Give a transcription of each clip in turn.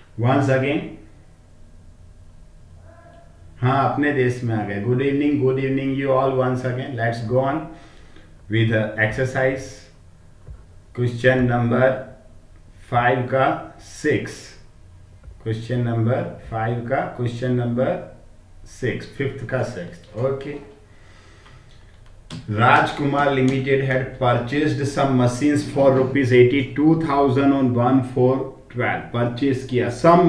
Once again, हाँ अपने देश में आ गए। Good evening you all once again. Let's go on with exercise question number 5 का 6, क्वेश्चन नंबर 5 का क्वेश्चन नंबर 6, 5th का 6th। Okay, Rajkumar Limited had purchased some machines for rupees 82,000 on 1/4/12। Purchase किया some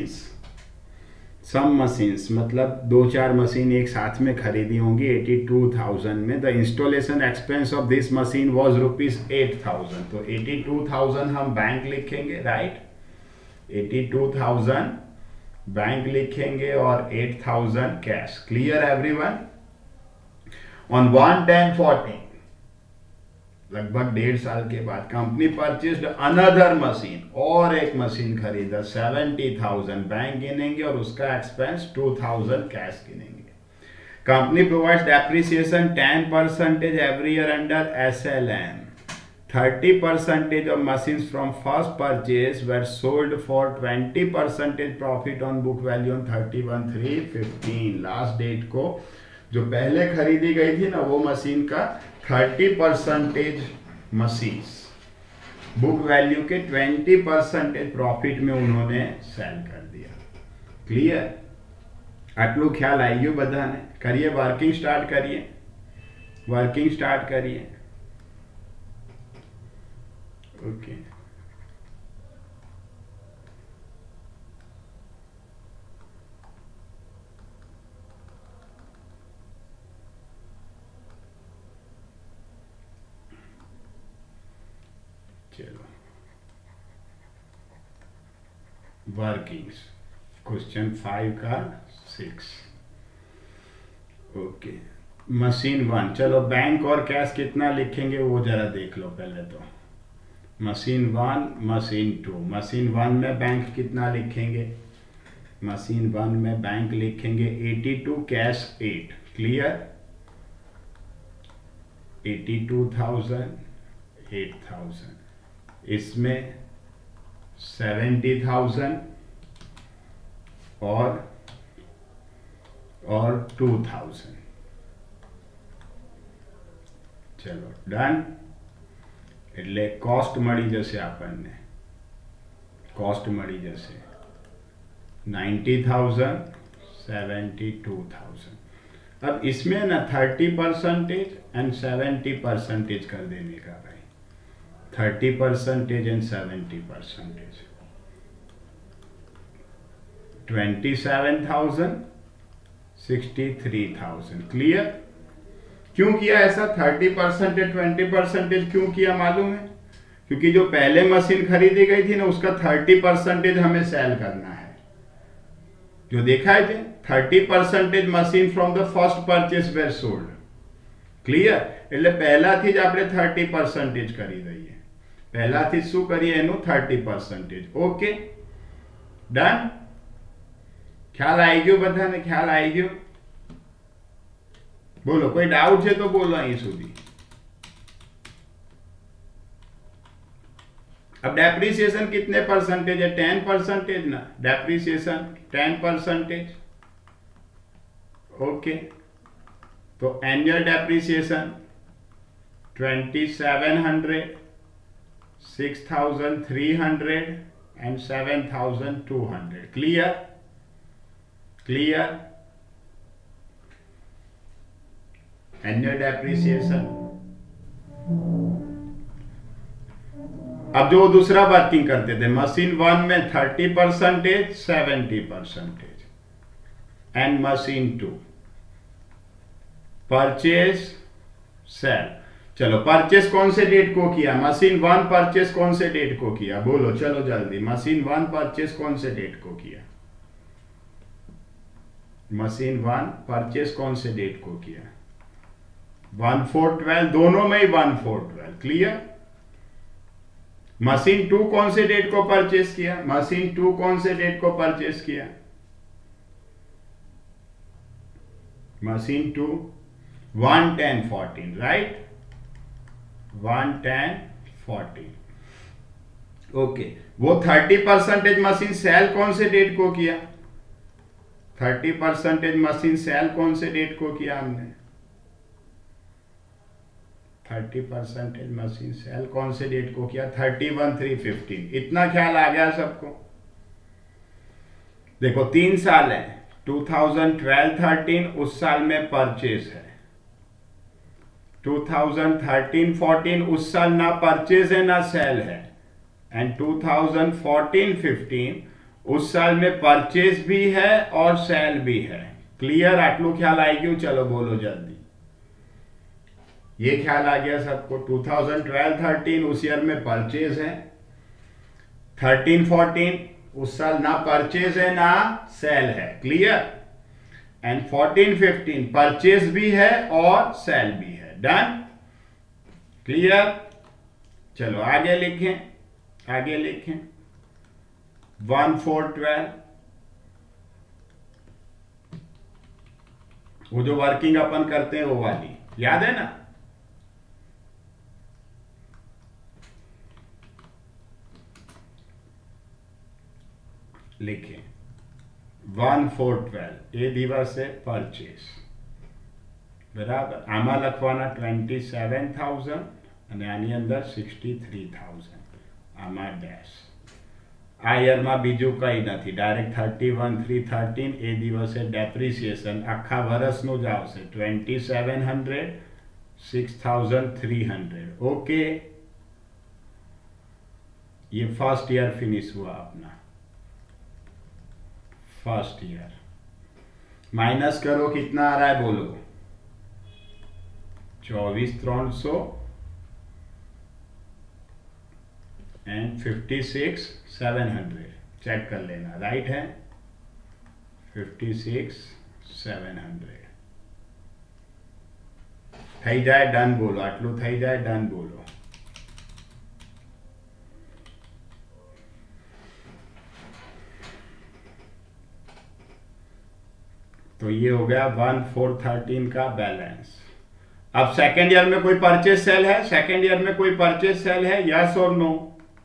machines मतलब 2-4 machine एक साथ में खरीदी होंगी 82,000 में। The installation expense of this machine was rupees 8,000। तो 82,000 हम बैंक लिखेंगे, राइट। 82,000 बैंक लिखेंगे और 8,000 कैश। Clear everyone. ऑन 1/10/14 लगभग 1.5 साल के बाद कंपनी परचेस्ड अनदर मशीन, और एक मशीन खरीदा 70,000 बैंक गिनेंगे और उसका एक्सपेंस 2,000 कैश गिनेंगे। Company provides depreciation 10% every year under SLM। 30% of machines from first purchase were sold for 20% profit on book value on 31/3/15। Last date को जो पहले खरीदी गई थी ना वो मशीन का 30% मशीन्स बुक वैल्यू के 20% प्रॉफिट में उन्होंने सेल कर दिया। क्लियर, आटलू ख्याल आई गयो बधाने। करिए वर्किंग स्टार्ट करिए। ओके, चलो वर्किंग्स क्वेश्चन 5 का 6। ओके, मशीन 1, चलो बैंक और कैश कितना लिखेंगे वो जरा देख लो पहले। तो मशीन 1, मशीन 2। मशीन 1 में बैंक कितना लिखेंगे? मशीन 1 में बैंक लिखेंगे 82, कैश 8। क्लियर, 82,000 8,000, इसमें 70,000 और 2,000। चलो डन। એટલે કોસ્ટ મળી જશે આપણને, કોસ્ટ મળી જશે 90,000 72,000। अब इसमें ना 30% एंड 70% कर देने का भाई, 30% एंड 70%। 27,000 63,000। क्लियर। क्यों किया ऐसा 30% 20% क्यों किया मालूम है? क्योंकि जो पहले मशीन खरीदी गई थी ना उसका 30% हमें सेल करना है। जो देखा है 30% machine from the first purchase were sold. Clear, એટલે પહેલાથી જ આપણે 30% કરી દઈએ। પહેલાથી શું કરીએ એનું 30%। Okay done. ખ્યાલ આવી ગયો બધાને? ખ્યાલ આવી ગયો? बोलो, कोई डाउट है तो बोलो અહીં સુધી। अब डेप्रिसिएशन कितने परसेंटेज है? 10% ना। डेप्रिसिएशन 10%। ओके, तो annual depreciation 2,700 6,300 and 7,200। Clear, clear. Annual depreciation. अब जो दूसरा वर्किंग करते थे मशीन 1 में 30% 70% एंड मशीन 2 परचेज सेल। चलो परचेज कौन से डेट को किया? मशीन 1 परचेज कौन से डेट को किया? बोलो चलो जल्दी। मशीन 1 परचेज कौन से डेट को किया? मशीन 1 परचेज कौन से डेट को किया? 1/4/12, दोनों में ही 1/4/12। क्लियर। मशीन 2 कौन से डेट को परचेस किया? मशीन 2 कौन से डेट को परचेस किया? Machine 2 1/10/14, right. 1/10/14। ओके, वो 30% मशीन सेल कौन से डेट को किया? 30% मशीन सेल कौन से डेट को किया हमने? 30% मशीन सेल कौन से डेट को किया? 31/3/15। इतना ख्याल आ गया सबको? देखो 3 साल है, 2012-13 उस साल में परचेज है, 2013-14 उस साल ना परचेज है ना सेल है, एंड 2014-15 उस साल में परचेज भी है और सेल भी है। क्लियर? आटलू ख्याल आई गयो? चलो बोलो जल्दी। ये ख्याल आ गया सबको? 2012-13 उस ईयर में परचेज है, 13-14 उस साल ना परचेज है ना सेल है। क्लियर? एंड 14-15 परचेज भी है और सेल भी है। डन? क्लियर? चलो आगे लिखें, आगे लिखें। 1/4/12 वो जो वर्किंग अपन करते हैं वो वाली याद है ना? लिखें 1/4/12 એ દિવસે પરચેસ બરાબર। આમાં લખવાના 27,000 અને આની અંદર 63,000, આમાં ડેશ। આ યરમાં બીજું કંઈ નથી, ડાયરેક્ટ 31/3/13 એ દિવસે ડેપ્રિસિએશન આખા વર્ષનું જ આવશે 2700, 6,300। ओके, ये फर्स्ट ईयर फिनिश हुआ अपना, फर्स्ट ईयर। माइनस करो, कितना आ रहा है बोलो? 24,300 एंड 56,700। चेक कर लेना, राइट है? 56,700 થઈ જાય ડન બોલો, આટલું થઈ જાય ડન બોલો। तो ये हो गया 1/4/13 का बैलेंस। अब सेकेंड ईयर में कोई परचेज सेल है? सेकेंड ईयर में कोई परचेज सेल है? यस और नो?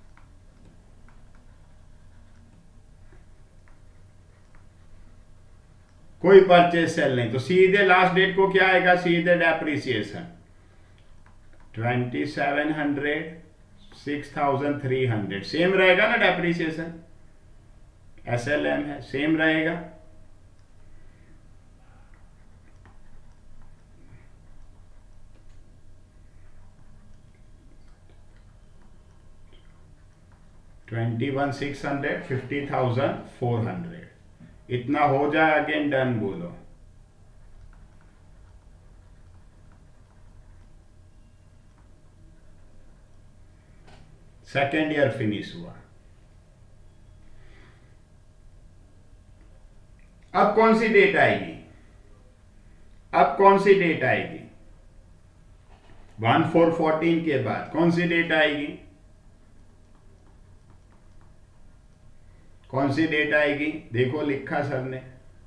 कोई परचेज सेल नहीं, तो सीधे लास्ट डेट को क्या आएगा? सीधे डेप्रिसिएशन 2700, 6,300 सेम रहेगा ना? डेप्रिसिएशन SLM है, सेम रहेगा। $21,600, $50,400 इतना हो जाए। अगेन डन बोलो। सेकेंड ईयर फिनिश हुआ। अब कौन सी डेट आएगी? अब कौन सी डेट आएगी? 1/4/14 के बाद कौन सी डेट आएगी? कौन सी डेट आएगी? देखो लिखा सर ने।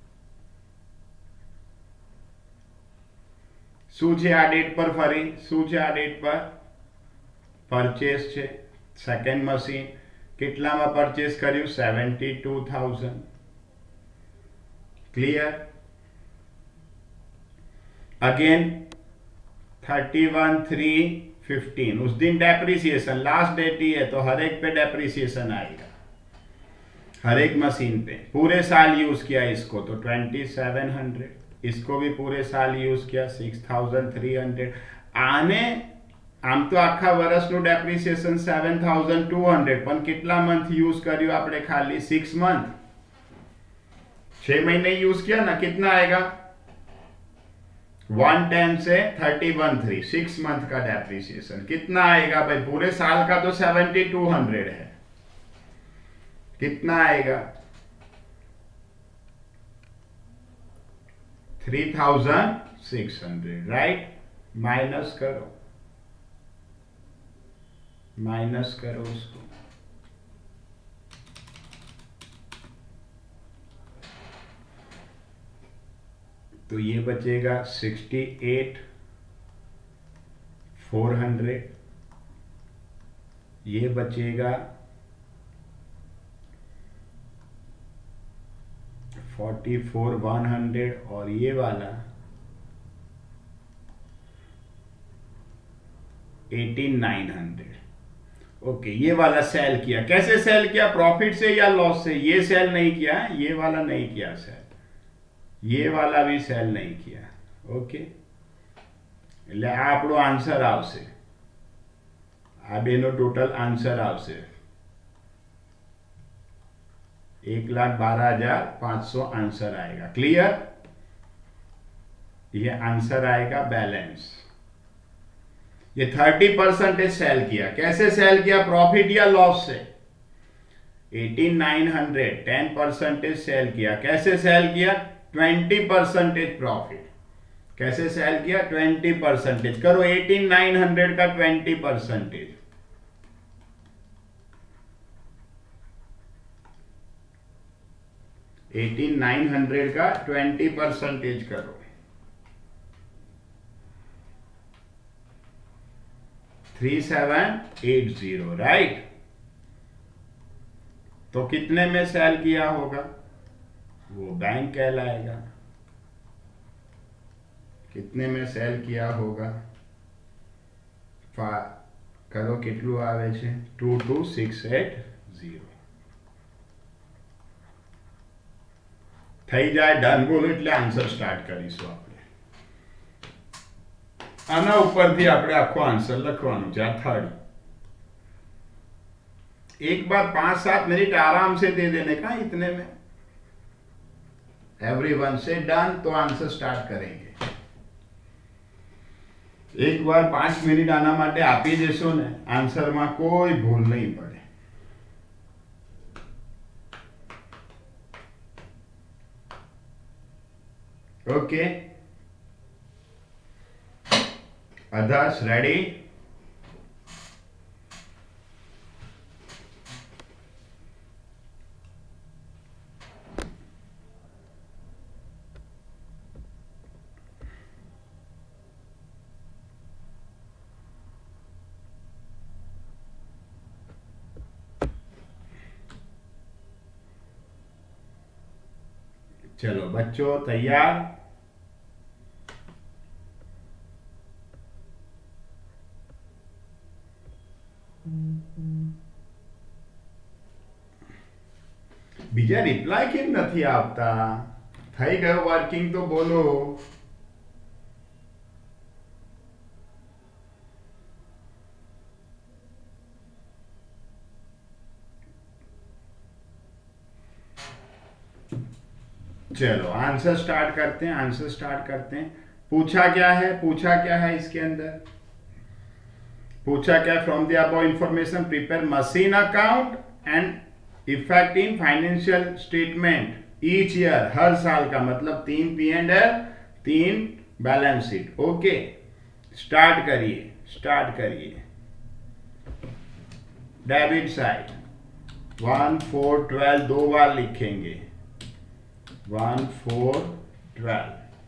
શું છે આ ડેટ પર? ફરી શું છે આ ડેટ પર? પરચેસ છે, સેકન્ડ મશીન કેટલામાં પરચેસ કર્યું? 72,000। ક્લિયર? अगेन 31/3/15 उस दिन डेप्रिसिएशन लास्ट डेट ही है, तो हर एक पे डेप्रिसिएशन आएगा, हर एक मशीन पे। पूरे साल यूज किया इसको तो 2700, इसको भी पूरे साल यूज किया 6,300। आने आम तो आखा वर्षનું डेप्रिसिएशन 7,200, પણ કેટલા મંથ यूज કર્યું આપણે? खाली 6 मंथ, 6 महीने यूज किया ना। कितना आएगा? 110 से 31/3 6 मंथ का डेप्रिसिएशन कितना आएगा भाई? पूरे साल का तो 7,200 है, कितना आएगा? 3,600, राइट? माइनस करो, माइनस करो उसको। तो ये बचेगा 68,400, ये बचेगा 44,100 और ये वाला 18,900। ओके, ये वाला सेल किया। कैसे सेल किया? प्रॉफिट से या लॉस से? ये सेल नहीं किया, ये वाला नहीं किया सेल, ये वाला भी सेल नहीं किया। ओके, એટલે આ આપણો આન્સર આવશે, આ બેનો ટોટલ આન્સર આવશે 1,12,500 आंसर आएगा। क्लियर? ये आंसर आएगा बैलेंस। ये 30% सेल किया। कैसे सेल किया? प्रॉफिट या लॉस से? 18,900 10% सेल किया। कैसे सेल किया? 20% प्रॉफिट। कैसे सेल किया? 20%। करो 18,900 का 20%। 18,900 का 20% करो। 3780, राइट? तो कितने में सेल किया होगा? वो बैंक कहलाएगा। कितने में सेल किया होगा? करो कितलू आवे छे? 22,680 થઈ જાય। ડન બોલો એટલે આન્સર સ્ટાર્ટ કરીશું આપણે। આના ઉપરથી આપણે આખો આન્સર લખવાનું છે। આ 30 एक बार 5-7 मिनट आराम से दे देने का इतने में। एवरीवन से डन, तो आंसर स्टार्ट करेंगे। एक बार 5 मिनिट आना माटे आपी देशो ने, आंसर में कोई भूल नहीं पड़े। Okay, others ready? चलो बच्चों तैयार? बीजा रिप्लाई केम नहीं आपता? थई गयो वर्किंग तो बोलो। चलो आंसर स्टार्ट करते हैं। आंसर स्टार्ट करते हैं। पूछा क्या है? पूछा क्या है इसके अंदर? पूछा क्या? From the above information prepare machine account and effect in financial statement each year, हर साल का मतलब 3 P&L 3 balance sheet. Okay, start करिए, स्टार्ट करिए। डेबिट साइड 1 4 12 दो बार लिखेंगे 1 4 12।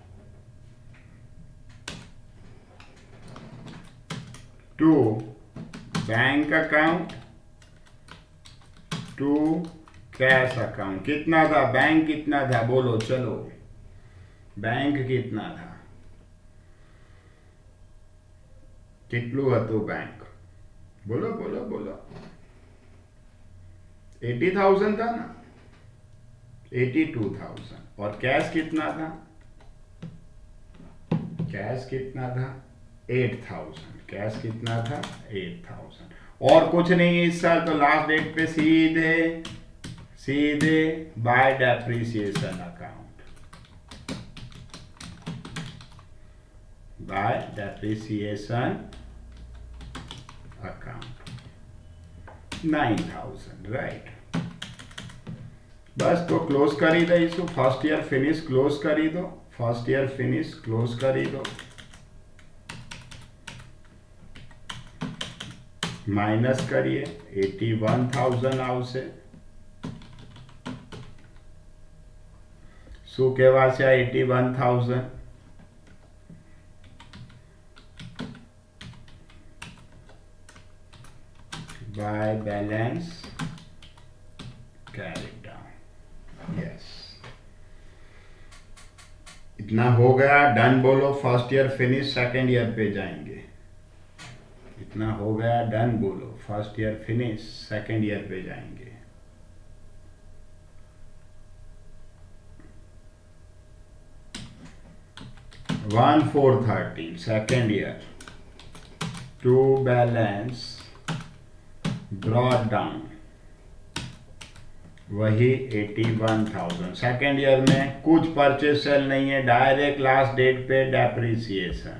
To bank account, 2 cash account. कितना था बैंक? कितना था बोलो? चलो बैंक कितना था? कितलू हतु बैंक? बोलो बोलो बोलो। 80,000 था ना? 82,000। और कैश कितना था? कैश कितना था? 8,000। कैश कितना था? 8,000। और कुछ नहीं इस साल तो लास्ट डेट पे सीधे सीधे by depreciation account, by depreciation account 9,000, right? बस तो क्लोज करी दईशु। फर्स्ट ईयर फिनिश क्लोज करी दो। फर्स्ट ईयर फिनिश क्लोज करी दो। माइनस करिए 81,000 आवशे। शू कहेवाशे 81,000? By balance carry down. Yes, इतना हो गया, डन बोलो, first year finish, second year पे जाएंगे। इतना हो गया, डन बोलो, first year finish, second year पे जाएंगे। One 413 second year, to balance brought down, वही 81,000। सेकेंड ईयर में कुछ परचेज सेल नहीं है, डायरेक्ट लास्ट डेट पे depreciation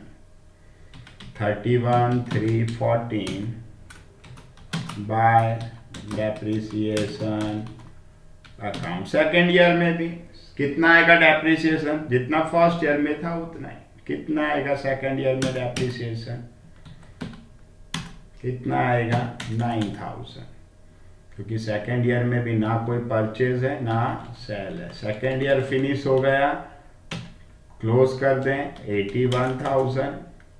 31,314 by depreciation account. Second year में भी कितना आएगा डेप्रिसिएशन? जितना फर्स्ट ईयर में था उतना ही। कितना आएगा सेकेंड ईयर में डेप्रिसिएशन? कितना आएगा? 9,000, क्योंकि सेकेंड ईयर में भी ना कोई परचेज है ना सेल है। सेकेंड ईयर फिनिश हो गया, क्लोज कर दें। 81,000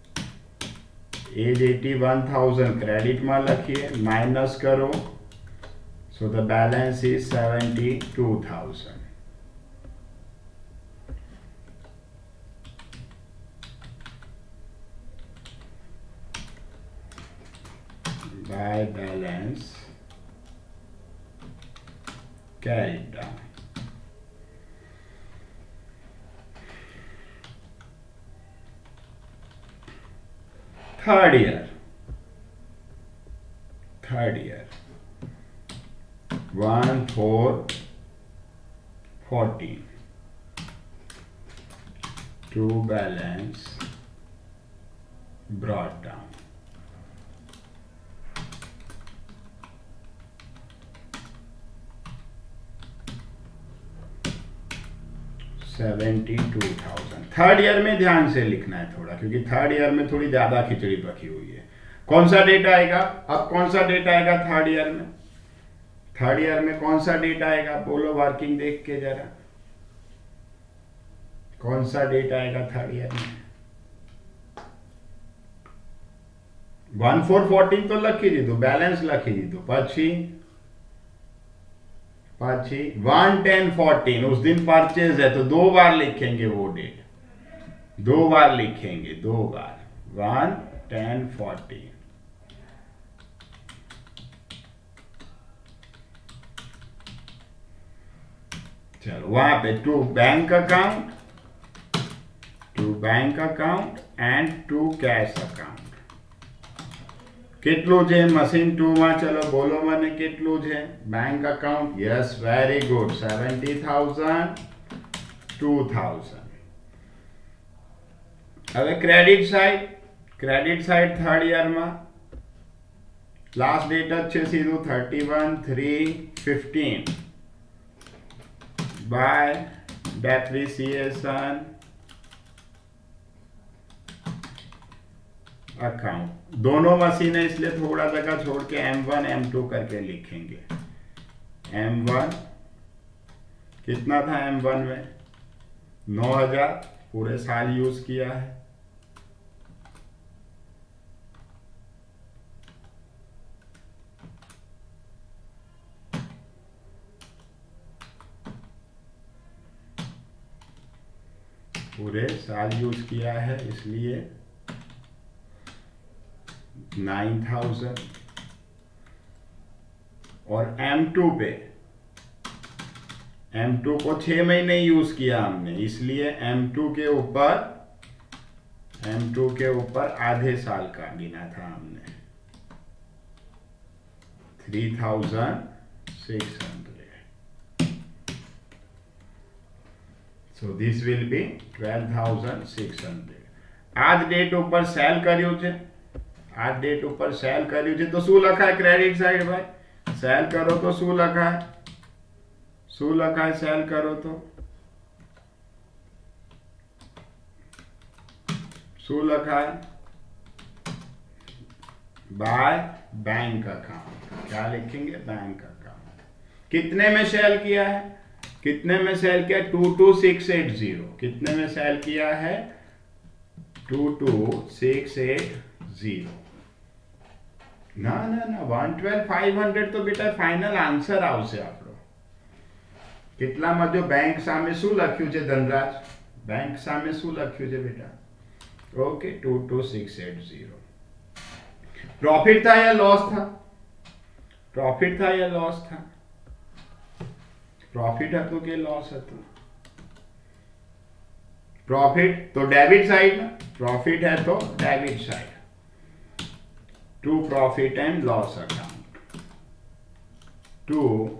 एज 81,000 क्रेडिट में रखिए, माइनस करो, so the balance is 72,000। by balance carried down. Third year 1,414 to balance brought down. $72,000। Third year में ध्यान से लिखना है थोड़ा, क्योंकि थर्ड ईयर में थोड़ी ज्यादा खिचड़ी पकी हुई है। कौन सा डेट आएगा? अब कौन सा डेट आएगा थर्ड ईयर में? थर्ड ईयर में कौन सा डेट आएगा? बोलो वर्किंग देख के जरा, कौन सा डेट आएगा थर्ड ईयर में? 1,414 तो लखी दीधું, बैलेंस लखी दीधું, પછી 1,1014 उस दिन परचेज है, तो दो बार लिखेंगे वो डेट, दो बार लिखेंगे, दो बार 1,1014। चलो वहां पे to bank account and to cash account. કેટલું છે મશીન 2 માં? ચલો બોલો મને કેટલું છે? Bank account, yes very good, 70,000 2,000। હવે ક્રેડિટ સાઇડ થર્ડ યર માં લાસ્ટ ડેટ જ છે સીધું 31/3/15 બાય डेप्रिसिएशन अकाउंट। दोनों मशीन है इसलिए थोड़ा जगह छोड़ के M1 M2 करके लिखेंगे। M1 कितना था? M1 में 9,000 पूरे साल यूज किया है। पूरे साल यूज किया है इसलिए 9,000। और M2 पे, M2 को 6 महीने यूज किया हमने, इसलिए M2 के ऊपर आधे साल का गिना था हमने 3,600। So this will be 12,600। आज डेट ऊपर सेल કર્યું છે, आज डेट ऊपर सेल કર્યું છે, તો શું લખાય ક્રેડિટ સાઈડ ભાઈ? સેલ કરો તો શું લખાય? શું લખાય સેલ કરો તો? શું લખાય? By bank account. क्या लिखेंगे? Bank account. कितने में सेल किया है? कितने में सेल किया? 22,680। कितने में सेल किया है? 22,680। ना 112,500 तो बेटा फाइनल आंसर આવશે આપણો। કેટલામાં જો બેંક સામે શું લખ્યું છે ધનરાજ? बैंक सामे શું લખ્યું છે બેટા? ઓકે 22680. प्रॉफिट था या लॉस था? प्रॉफिट था या लॉस था? प्रॉफिट હતું કે लॉस હતું? प्रॉफिट तो डेबिट साइड में, प्रॉफिट है तो debit side. To profit and loss account, to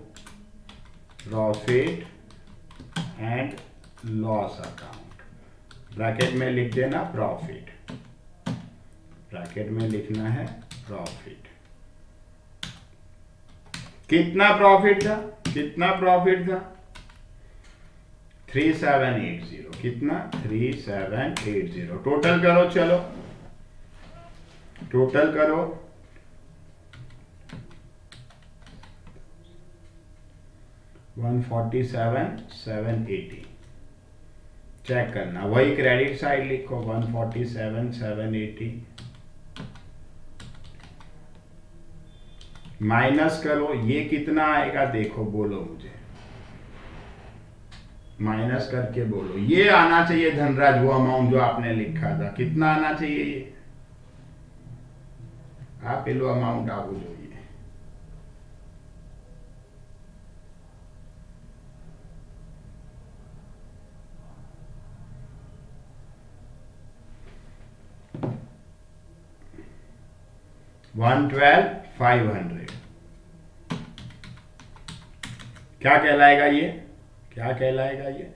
profit and loss account. Bracket में लिख देना प्रॉफिट, ब्रैकेट में लिखना है प्रॉफिट. कितना प्रॉफिट था? कितना प्रॉफिट था? 3780. कितना? 3780. टोटल करो, चलो टोटल करो. 147,780. चेक करना, वही क्रेडिट साइड लिखो 147,780. माइनस करो, ये कितना आएगा देखो, बोलो मुझे, माइनस करके बोलो. ये आना चाहिए धनराज, वो अमाउंट जो आपने लिखा था, कितना आना चाहिए ये? आप पेलो अमाउंट आवो જોઈએ. $112,500. क्या कहलाएगा ये? क्या कहलाएगा ये?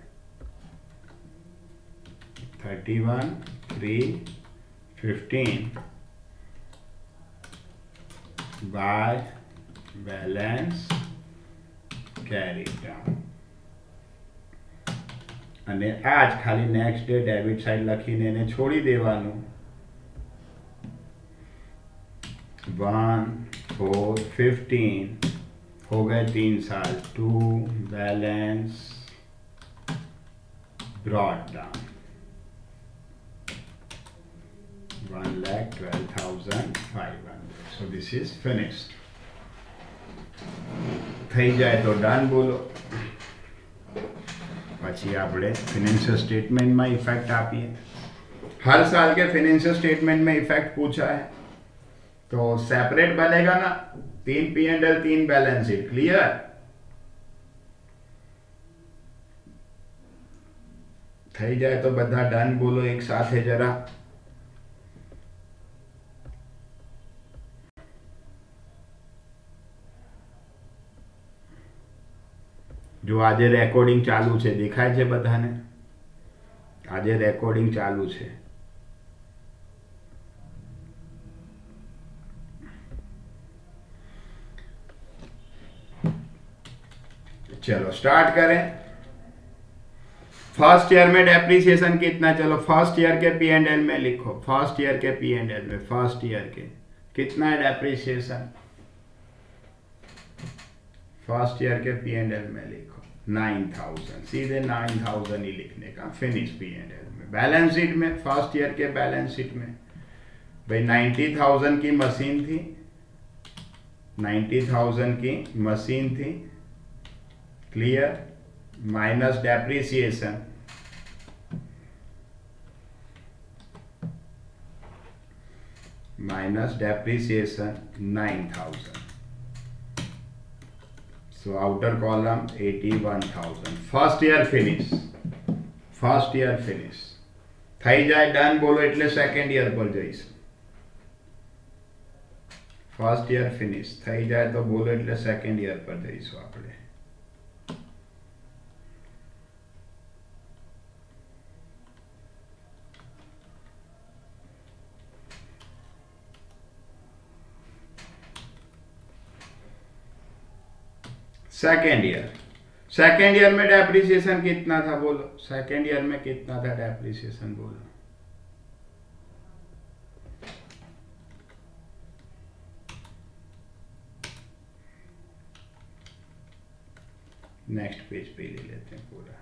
31,315 बाय बैलेंस कैरी डाउन. અને આજ ખાલી નેક્સ્ટ ડે ડેબિટ સાઇડ લખીને એને છોડી દેવાનું. 1,415 हो गए 3 साल. To balance brought down 1,12,500. So this is finished. થઈ જાય તો ડન બોલો. પછી આપણે ફિનાન્શિयल स्टेटमेंट में इफेक्ट આપીએ. हर साल के फिनेंशियल स्टेटमेंट में इफेक्ट पूछा है तो सेपरेट बनेगा ना. 3 P&L 3 बैलेंस शीट. क्लियर? થઈ જાય તો બધા ડન બોલો એક સાથે જરા. जो આજે રેકોર્ડિંગ ચાલુ છે દેખાય છે બધાને? આજે રેકોર્ડિંગ ચાલુ છે. चलो स्टार्ट करें. फर्स्ट ईयर में डेप्रिसिएशन कितना? चलो फर्स्ट ईयर के P&L में लिखो. फर्स्ट ईयर के P&L में फर्स्ट ईयर के कितना है डेप्रिसिएशन? फर्स्ट ईयर के P&L में लिखो 9,000. सीधे 9,000 ही लिखने का. फिनिश P&L में. बैलेंस शीट में, फर्स्ट ईयर के बैलेंस शीट में भाई 90,000 की मशीन थी, 90,000 की मशीन थी. Clear? Minus depreciation, minus depreciation 9,000. So outer column 81,000. First year finish, first year finish. થઈ જાય ડન બોલો એટલે સેકન્ડ ईयर पर જઈશું. ફર્સ્ટ ईयर फिनिश થઈ જાય તો બોલો એટલે સેકન્ડ ईयर पर જઈશું આપણે. सेकेंड ईयर, सेकेंड ईयर में डेप्रिसिएशन कितना था बोलो? सेकेंड ईयर में कितना था डेप्रिसिएशन बोलो? नेक्स्ट पेज पे ले लेते हैं पूरा.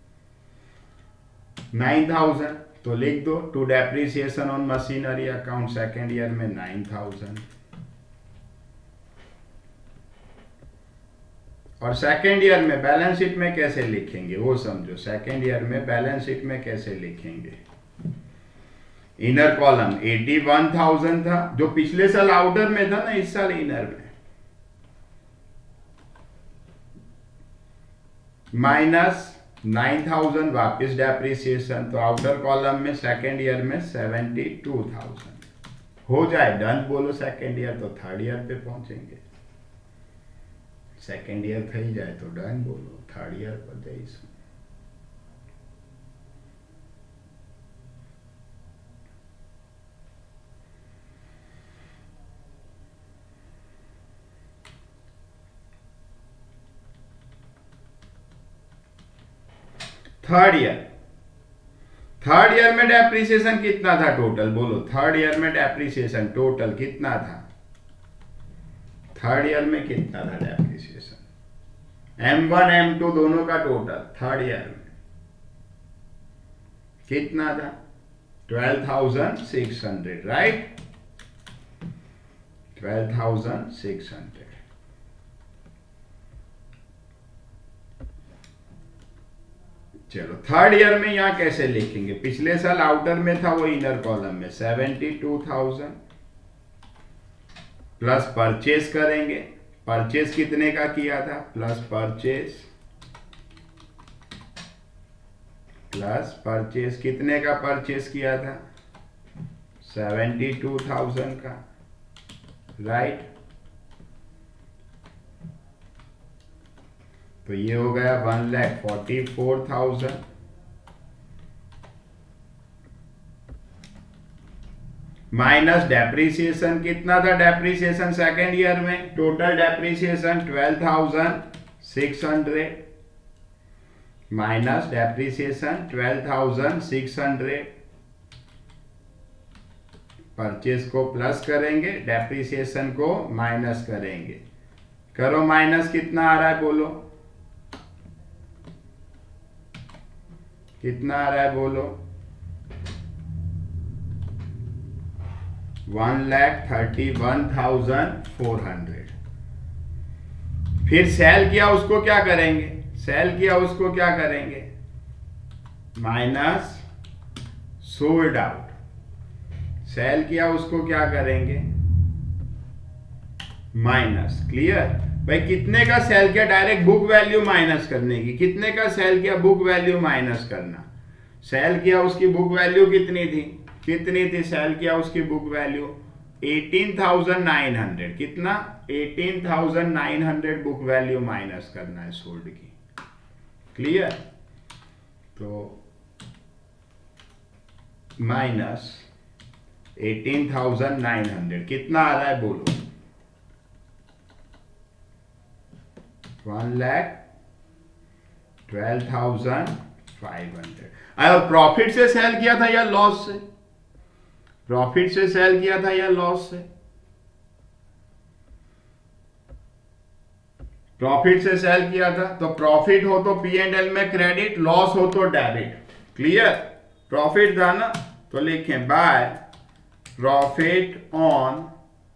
9,000 तो लिख दो. To depreciation on machinery account second year में 9,000. और सेकेंड ईयर में बैलेंस शीट में कैसे लिखेंगे वो समझो। सेकेंड ईयर में बैलेंस शीट में कैसे लिखेंगे। इनर कॉलम 81,000 था जो पिछले साल आउटर में था ना, इस साल इनर में, माइनस 9,000 वापस डेप्रिसिएशन, तो आउटर कॉलम में सेकेंड ईयर में 72,000 हो जाए। डन बोलो सेकेंड ईयर, तो थर्ड ईयर पे पहुंचेंगे। सेकेंड ईयर થઈ जाए तो डन बोलो, थर्ड ईयर पर जईશું। थर्ड ईयर में डेप्रिसिएशन कितना था टोटल बोलो। थर्ड ईयर में डेप्रिसिएशन टोटल कितना था। थर्ड ईयर में कितना था डेप्रिसिएशन। M1 M2 दोनों का टोटल थर्ड ईयर में कितना था। 12,600 राइट, 12,600। चलो थर्ड ईयर में यहां कैसे लिखेंगे। पिछले साल आउटर में था वो इनर कॉलम में 72,000 प्लस परचेज करेंगे। परचेज कितने का किया था, प्लस परचेज कितने का परचेज किया था, 72,000 का राइट। तो ये हो गया 1,44,000 माइनस डेप्रिसिएशन कितना था। डेप्रिसिएशन सेकेंड ईयर में total depreciation 12,600 minus depreciation 12,600। Purchase को प्लस करेंगे, डेप्रिसिएशन को माइनस करेंगे। करो माइनस, कितना आ रहा है बोलो, कितना आ रहा है बोलो। 1,31,400। फिर सेल किया उसको क्या करेंगे, सेल किया उसको क्या करेंगे, माइनस सोल्ड आउट। सेल किया उसको क्या करेंगे, माइनस। क्लियर भाई, कितने का सेल किया, डायरेक्ट बुक वैल्यू माइनस करने की। कितने का सेल किया, बुक वैल्यू माइनस करना। सेल किया उसकी बुक वैल्यू कितनी थी, कितनी थी सेल किया उसकी बुक वैल्यू 18,900। कितना, 18,900 बुक वैल्यू माइनस करना है सोल्ड की। क्लियर, तो माइनस 18,900 कितना आ रहा है बोलो, 1,12,500। और प्रॉफिट से सेल किया था या लॉस से, प्रॉफिट से सेल किया था या लॉस से, प्रॉफिट से सेल किया था। तो प्रॉफिट हो तो P&L में क्रेडिट, लॉस हो तो डेबिट। क्लियर, प्रॉफिट था ना तो लिखें by profit on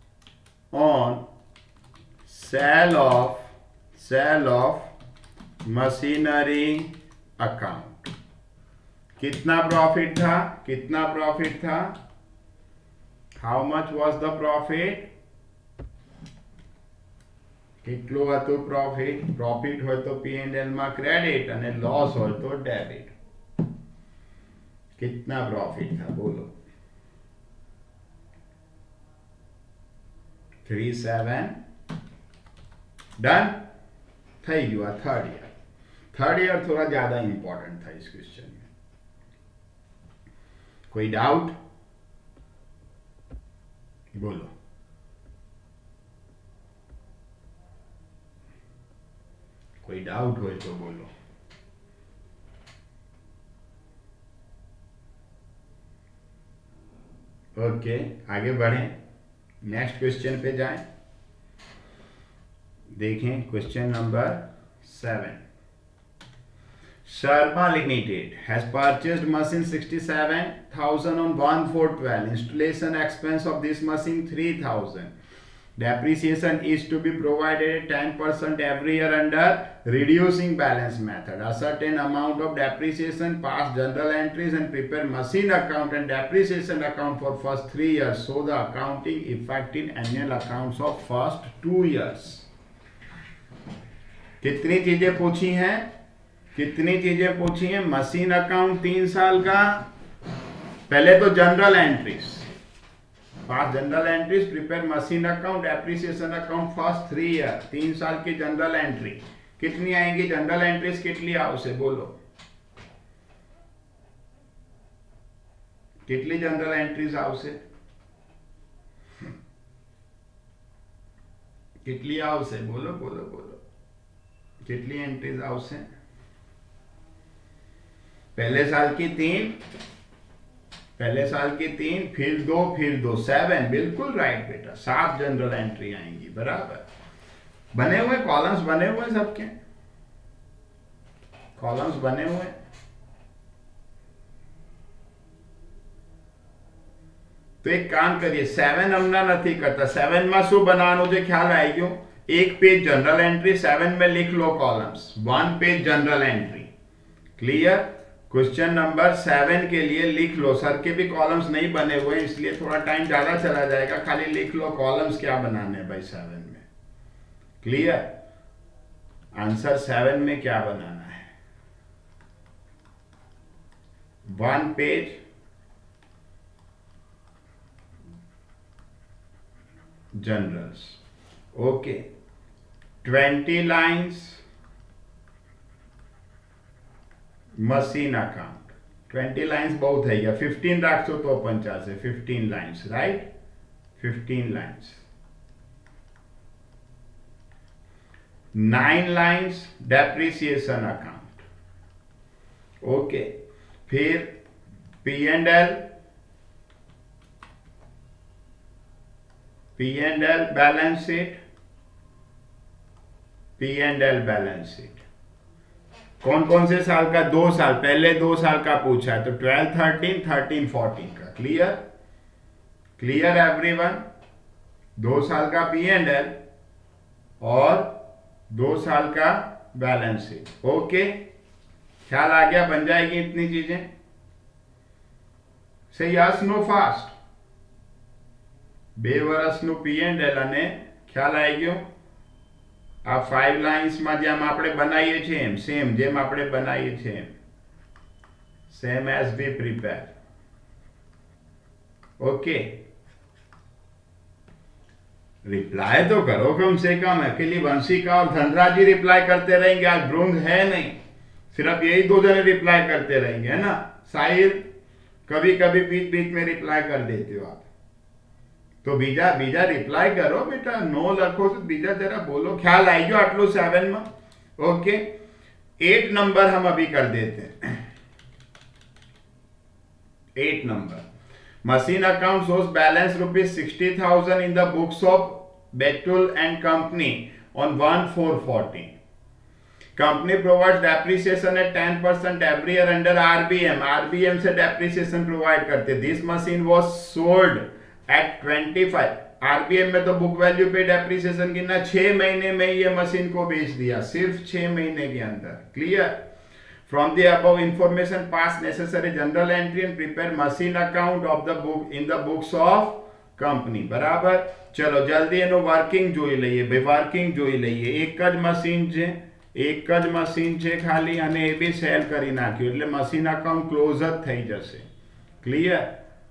sale of machinery account. कितना प्रॉफिट था, कितना प्रॉफिट था, how much was the profit, કેટલું હતું प्रॉफिट। प्रॉफिट हो तो P&L में क्रेडिट और लॉस हो तो डेबिट। कितना प्रॉफिट था बोलो, 37। डन, થઈ ગયું। थर्ड ईयर, थर्ड ईयर थोड़ा ज्यादा इंपॉर्टेंट था इस क्वेश्चन में। कोई डाउट बोलो, कोई डाउट हो तो बोलो। ओके, आगे बढ़ें, नेक्स्ट क्वेश्चन पे जाएं। देखें question number 7। Sharma Limited has purchased machine 67,000 on 1/4/12. Installation expense of this machine 3,000. Depreciation is to be provided 10% every year under reducing balance method. A certain amount of depreciation pass journal entries and prepare machine account and depreciation account for first 3 years. So the accounting effect in annual accounts of first 2 years. कितनी चीजें पूछी हैं? कितनी चीजें पूछी हैं? Machine account 3 साल का, पहले तो journal entries, pass journal entries, prepare machine account, depreciation account first 3 year, 3 साल की जनरल एंट्री। कितनी आएंगी जनरल एंट्रीज? कितनी आवश्यक बोलो, कितनी जनरल एंट्रीज आवश्यक? कितनी आवश्यक? बोलो बोलो बोलो, कितनी एंट्रीज आवश्यक? पहले साल की 3, पहले साल की 3, फिर 2, फिर 2, 7। बिल्कुल राइट बेटा, 7 जनरल एंट्री आएंगी, बराबर। बने हुए कॉलम्स, बने हुए सबके कॉलम्स बने हुए। तो एक काम करिए, 7 हमने नहीं करता, 7 में शू बनानो जो ख्याल आई क्यों? 1 पेज जनरल एंट्री, 7 में लिख लो columns, 1 page journal entry. Clear? Question number 7 के लिए लिख लो, सर के भी कॉलम्स नहीं बने हुए इसलिए थोड़ा टाइम ज्यादा चला जाएगा, खाली लिख लो कॉलम्स क्या बनाने हैं भाई 7 में। क्लियर? आंसर 7 में क्या बनाना है? 1 page journals, okay, 20 lines machine account. 20 lines बहुत है या 15 रख सो तो 50 है, 15 lines, right, 15 lines. 9 lines depreciation account, okay. फिर P&L, P&L balance sheet, P&L balance sheet. कौन कौन से साल का? 2 साल, पहले 2 साल का पूछा है तो 12, 13, 13, 14 का। क्लियर? Clear everyone? 2 साल का P&L और 2 साल का बैलेंस शीट, ओके। ख्याल आ गया? बन जाएगी इतनी चीजें से यस नो फास्ट। 2 વર્ષનું P&L અને ખ્યાલ આવી ગયો? આ 5 લાઇન્સ માં જેમ આપણે બનાવીએ છીએ એમ, સેમ જેમ આપણે બનાવીએ છીએ એમ, same as we prepare, okay. Reply तो करो कम से कम, अकेली वंशिका और धनराज जी रिप्लाई करते रहेंगे, आज ब्रुंग है नहीं, सिर्फ यही 2 जने रिप्लाई करते रहेंगे, है ना। शायद कभी कभी बीच बीच में रिप्लाई कर देते हो आप, तो बीजा बीजा रिप्लाई करो बेटा, नो लखो तो बीजा जरा बोलो। ख्याल आई जो आटलो 7 में, ओके। 8 नंबर हम अभी कर देते हैं। 8 number, machine account shows balance ₹60,000 in the books of Betul and company on 1/4/14। Company provides depreciation at 10% every year under RBM. RBM से डेप्रिसिएशन प्रोवाइड करते। This machine was sold at 25। RBM में तो book value पे depreciation गिनना, 6 महीने में ये machine को बेच दिया, सिर्फ 6 महीने के अंदर। Clear? From the above information pass necessary journal entry and prepare machine account of the book in the books of company. बराबर? चलो जल्दी एनो वर्किंग જોઈ લઈએ ભાઈ, વર્કિંગ જોઈ લઈએ। એક જ મશીન છે, એક જ મશીન છે ખાલી, અને એ બી સેલ કરી નાખ્યું એટલે મશીન અકાઉન્ટ ક્લોઝ જ થઈ જશે। ક્લિયર?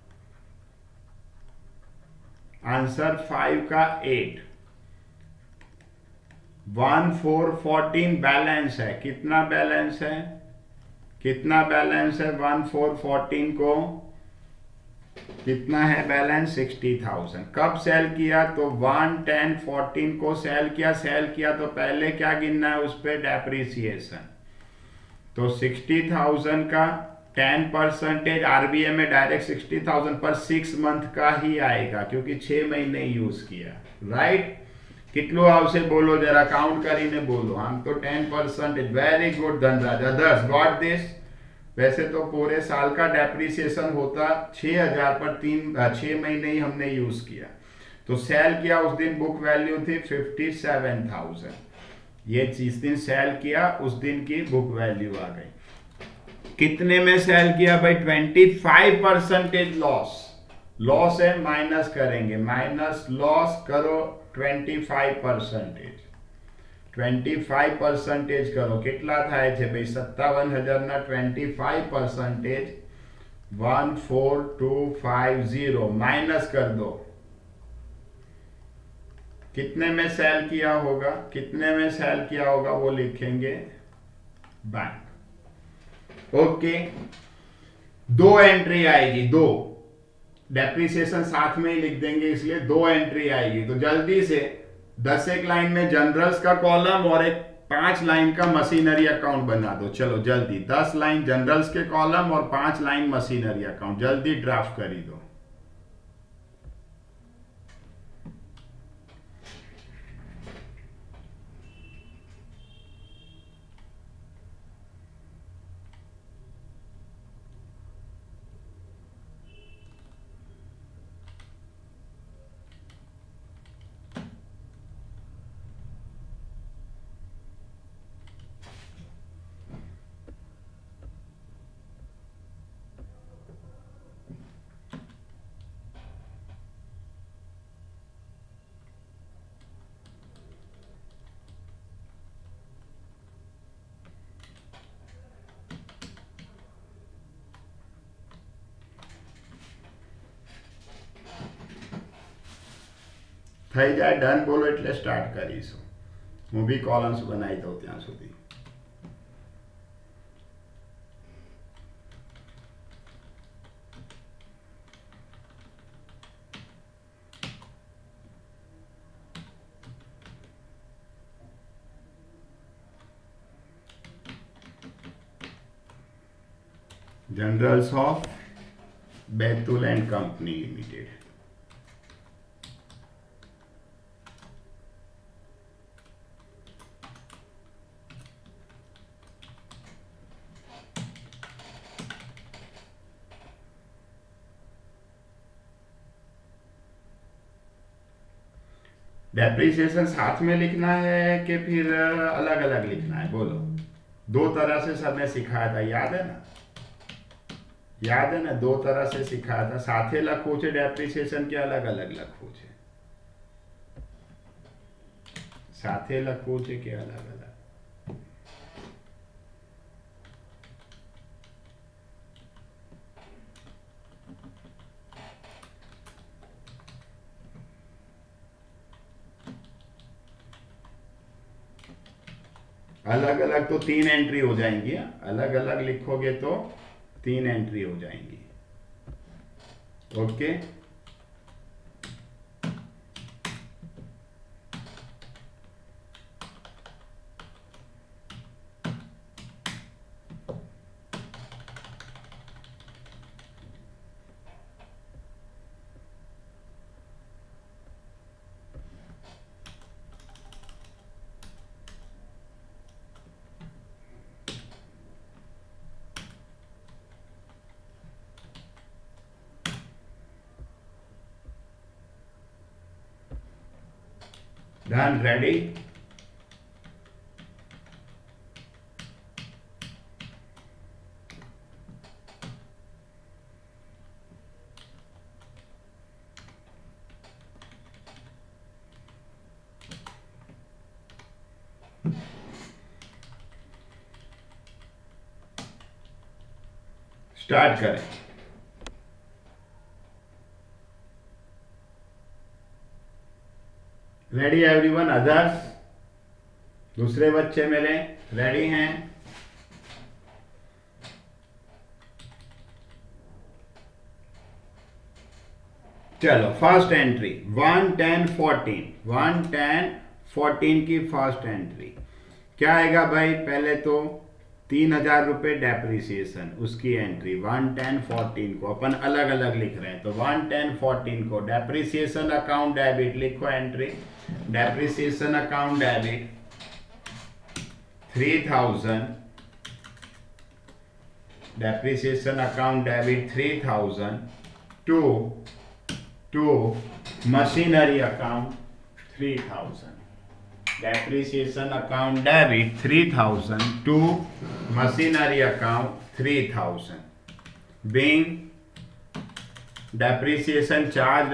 आंसर 5 का 8। 1/4/14 बैलेंस है। कितना बैलेंस है? कितना बैलेंस है 1/4/14 को? कितना है बैलेंस? 60,000। कब सेल किया? तो 1/10/14 को सेल किया। सेल किया तो पहले क्या गिनना है उस पर? डेप्रिसिएशन। तो 60,000 का 10% आरबीए में डायरेक्ट 60,000 पर 6 मंथ का ही आएगा क्योंकि 6 महीने यूज किया। राइट? कितलो आवशे बोलो जरा, काउंट करीने बोलो। हम तो 10%। Very good Dhanraj. Others got this? वैसे तो पूरे साल का डेप्रिसिएशन होता 6,000 पर 6 महीने ही हमने यूज किया। तो सेल किया उस दिन, बुक वैल्यू थी 57,000, ये जिस दिन सेल किया उस दिन की बुक वैल्यू आ गई। कितने में सेल किया भाई? 25% लॉस, लॉस है माइनस करेंगे, माइनस लॉस करो 25%, 25% करो કેટલા થાય છે ભાઈ? 57,000 ના 25% 14250 माइनस कर दो, कितने में सेल किया होगा, कितने में सेल किया होगा वो लिखेंगे बैंक। ओके, दो एंट्री आएगी, दो डेप्रिसिएशन साथ में ही लिख देंगे इसलिए दो एंट्री आएगी। तो जल्दी से 10 एक लाइन में जनरल्स का कॉलम और एक 5 लाइन का मशीनरी अकाउंट बना दो। चलो जल्दी, 10 लाइन जनरल्स के कॉलम और 5 लाइन मशीनरी अकाउंट, जल्दी ड्राफ्ट करी दो। થઈ જાય ડન બોલો એટલે સ્ટાર્ટ કરીશું। હું બી કોલમ્સ બનાવી દઉં ત્યાં સુધી। Journals of Betul and company limited, depreciation साथ में लिखना है कि फिर अलग अलग लिखना है? बोलो। दो तरह से सर ने सिखाया था, याद है ना? याद है ना, दो तरह से सिखाया था। साथे लखવું છે डेप्रिसिएशन के अलग अलग लखવું છે? साथे लखવું છે કે अलग अलग? अलग अलग तो 3 एंट्री हो जाएंगी, अलग अलग लिखोगे तो 3 एंट्री हो जाएंगी। Okay, done, ready? स्टार्ट करें। Ready everyone? अदर्स, दूसरे बच्चे मेरे रेडी हैं? चलो, फर्स्ट एंट्री 1 10 14, 1 10 14 की फर्स्ट एंट्री क्या आएगा भाई? पहले तो 3,000 रुपये डेप्रिसिएशन, उसकी एंट्री 1 10 14 को अपन अलग अलग लिख रहे हैं। तो 1 10 14 को डेप्रिसिएशन अकाउंट डेबिट लिखो, entry depreciation account debit 3,000, depreciation account debit 3,000 to to machinery account 3000. Depreciation account debit 3000 to machinery account 3000. Being depreciation charged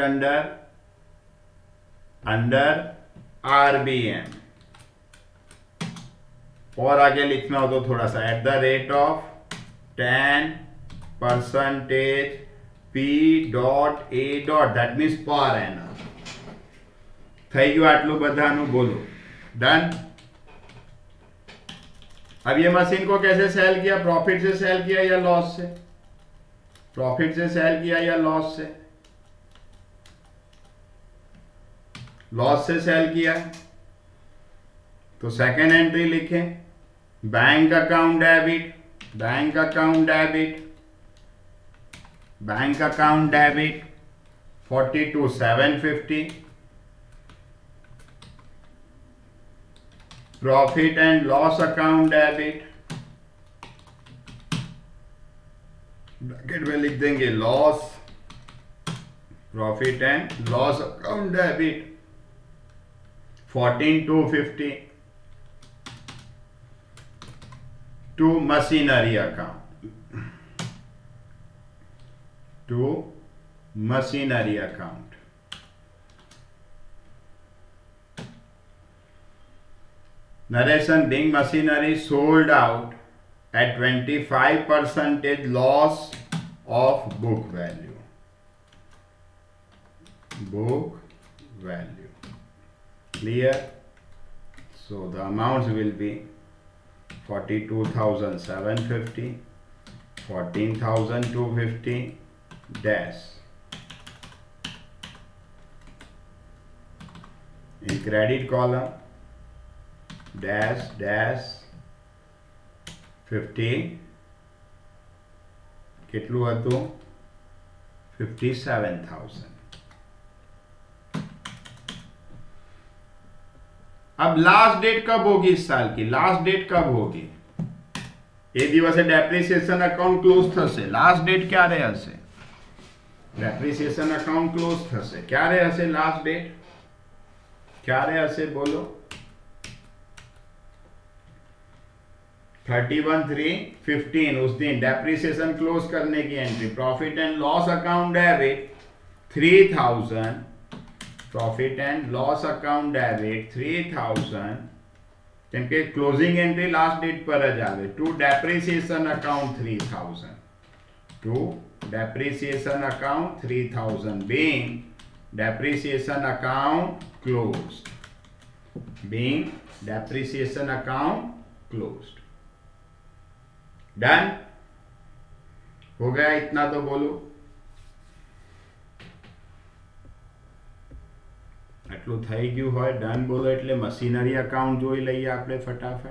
under RBM. और आगे लिखना हो तो थोड़ा सा at the rate of 10% P.A. that means per annum. થઈ ગયું આટલું બધાનું બોલો डन. अब ये मशीन को कैसे सेल किया? प्रॉफिट से सेल किया या लॉस से? प्रॉफिट से सेल किया या लॉस से? लॉस से सेल किया तो सेकेंड एंट्री लिखें bank account debit, bank account debit, bank account debit 42,750. Profit and loss account debit, bracket में लिख देंगे loss, profit and loss account debit 14,250 to machinery account, to machinery account. Narration being machinery sold out at 25% loss of book value. Book value. Clear? So the amounts will be 42,750, 14,250 dash. In credit column dash dash 50 કેટલું હતું 57,000. अब last date कब होगी इस साल की? Last date कब होगी? એ દિવસે ડેપ્રિસિએશન અકાઉન્ટ ક્લોઝ થશે. લાસ્ટ ડેટ ક્યારે હશે? ડેપ્રિસિએશન અકાઉન્ટ ક્લોઝ થશે ક્યારે હશે? લાસ્ટ ડેટ ક્યારે હશે બોલો? 31/3/15 उस दिन डेप्रिसिएशन क्लोज करने की entry. Profit and loss account debit 3000, profit and loss account debit 3000 કેમ કે ક્લોઝિંગ એન્ટ્રી લાસ્ટ ડેટ પર જ આવે. To depreciation account 3000, to depreciation account 3000 being depreciation account closed, being depreciation account closed. Done हो गया? इतना तो बोलो. આટલું થઈ ગયું હોય ડન બોલો એટલે મશીનરી અકાઉન્ટ જોઈ લઈએ આપણે ફટાફટ.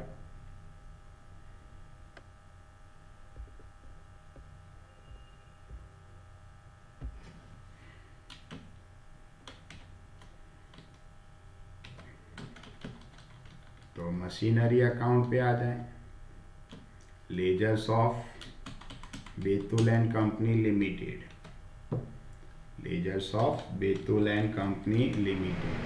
तो मशीनरी अकाउंट पे आ जाए. Ledgers of Betul and company limited, ledgers of Betul and company limited.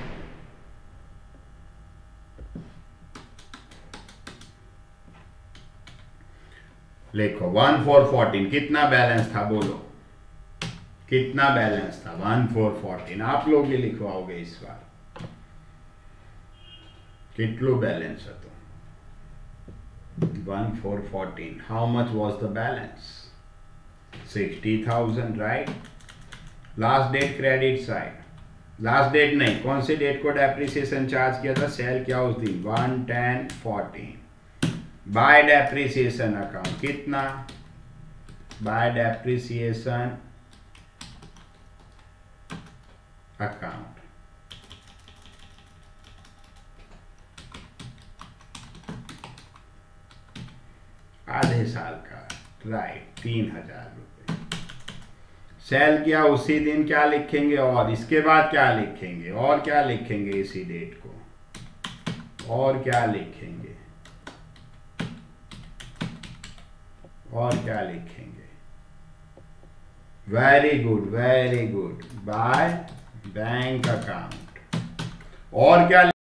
लिखो 1,414 कितना बैलेंस था बोलो? कितना बैलेंस था? 1,414. आप लोग भी लिखवाओगे इस बार. कितलो बैलेंस હતો? 1,414. How much was the balance? 60,000, right? Last date credit side. Last date नहीं, कौन सी डेट को डेप्रिसिएशन चार्ज किया था? सेल किया उस दिन 1/10/14. बाय डेप्रिसिएशन अकाउंट कितना? बाय डेप्रिसिएशन अकाउंट आधे साल का, राइट, 3,000 रुपये. सेल किया उसी दिन. क्या लिखेंगे? और इसके बाद क्या लिखेंगे? और क्या लिखेंगे इसी डेट को? और क्या लिखेंगे? और क्या लिखेंगे? Very good, by bank account. और क्या